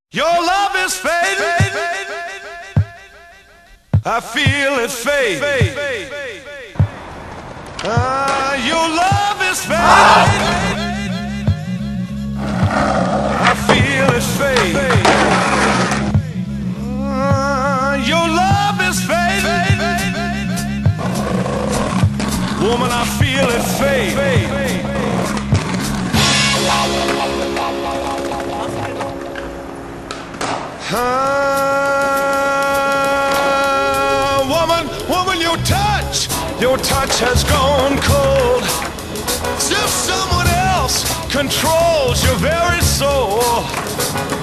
Your love is fading. I feel it fade. Your love is fading. I feel it fade. Your love is fading. Woman, I feel it fade. Woman, your touch has gone cold. As if someone else controls your very soul.